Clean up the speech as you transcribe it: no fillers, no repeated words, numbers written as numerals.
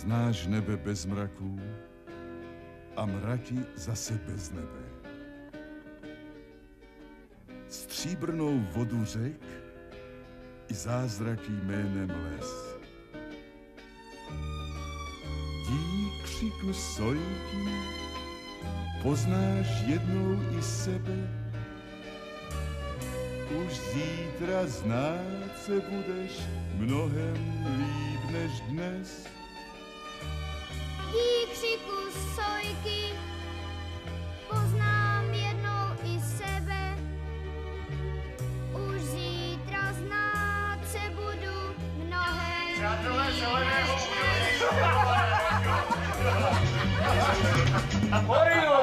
Znáš nebe bez mraků a mraky zase bez nebe. Stříbrnou vodu řek i zázraky jménem les. Dík křiku sojky poznáš jednou i sebe. Už zítra znát se budeš mnohem líp než dnes. Dík křiku sojky poznám jednou i sebe. Už zítra znát se budu mnohem líp než dnes.